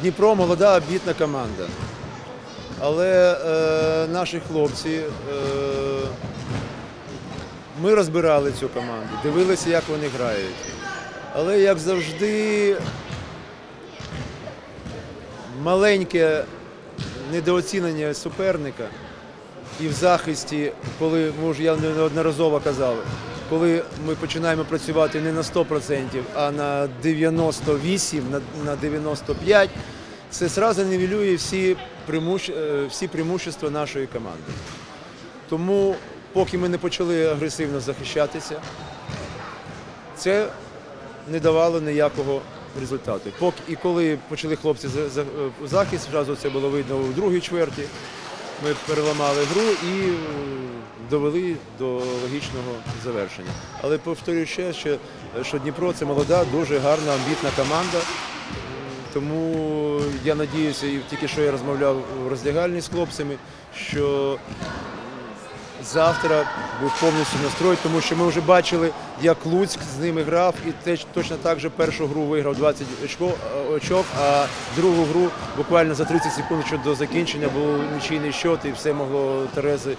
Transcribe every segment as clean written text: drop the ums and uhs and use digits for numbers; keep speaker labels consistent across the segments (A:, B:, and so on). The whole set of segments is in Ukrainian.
A: Дніпро молода, амбітна команда. Але наші хлопці, ми розбирали цю команду, дивилися, як вони грають. Але, як завжди, маленьке недооцінення суперника і в захисті, коли, я неодноразово казав, коли ми починаємо працювати не на 100%, а на 98%, на 95%, це одразу нівелює всі преимущества нашої команди. Тому, поки ми не почали агресивно захищатися, це не давало ніякого результату. І коли почали хлопці захист, одразу це було видно у другій чверті, ми переламали гру і довели до логічного завершення. Але повторюю ще, що Дніпро – це молода, дуже гарна, амбітна команда. Тому я сподіваюся, і тільки що я розмовляв у роздягальні з хлопцями, що завтра був повністю настрой, тому що ми вже бачили, як Луцьк з ними грав, і точно так же першу гру виграв 20 очок, а другу гру буквально за 30 секунд до закінчення був нічийний счет і все могло Терези.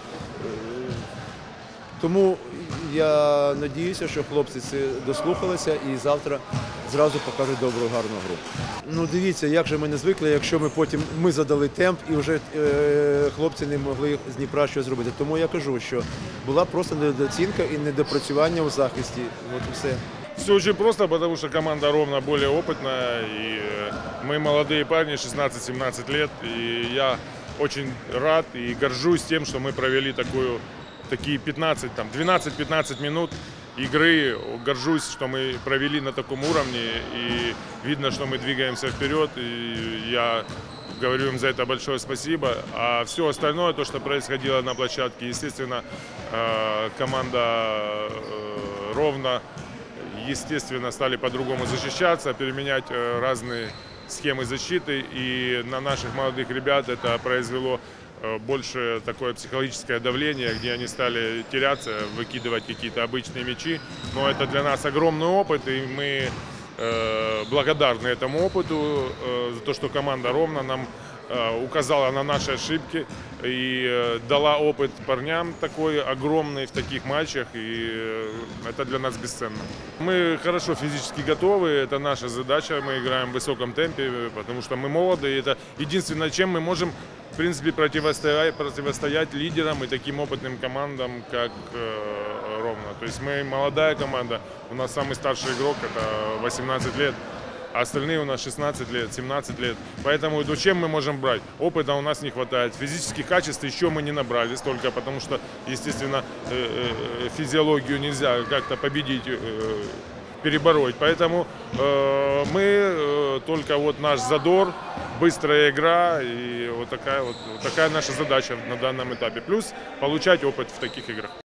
A: Тому я сподіваюся, що хлопці це дослухалися і завтра зразу покажуть добру, гарну гру. Ну дивіться, як же ми не звикли, якщо ми задали темп і вже хлопці не могли з Дніпра щось зробити. Тому я кажу, що була просто недооцінка і недопрацювання у захисті. От і все.
B: Все очень просто, потому что команда Ровно более опытная, и мы молодые парни, 16-17 лет, и я очень рад и горжусь тем, что мы провели такие 12-15 минут игры. Горжусь, что мы провели на таком уровне, и видно, что мы двигаемся вперед, и я говорю им за это большое спасибо. А все остальное, то, что происходило на площадке, естественно, команда Ровно, естественно, стали по-другому защищаться, переменять разные схемы защиты, и на наших молодых ребят это произвело больше такое психологическое давление, где они стали теряться, выкидывать какие-то обычные мячи. Но это для нас огромный опыт, и мы благодарны этому опыту за то, что команда Ровно нам указала на наши ошибки и дала опыт парням такой огромный в таких матчах, и это для нас бесценно. Мы хорошо физически готовы, это наша задача, мы играем в высоком темпе, потому что мы молоды, и это единственное, чем мы можем, в принципе, противостоять лидерам и таким опытным командам, как Ровно. То есть мы молодая команда, у нас самый старший игрок, это 18 лет. А остальные у нас 16 лет, 17 лет. Поэтому чем мы можем брать? Опыта у нас не хватает. Физических качеств еще мы не набрали столько, потому что, естественно, физиологию нельзя как-то победить, перебороть. Поэтому мы только вот наш задор, быстрая игра, и вот такая наша задача на данном этапе. Плюс получать опыт в таких играх.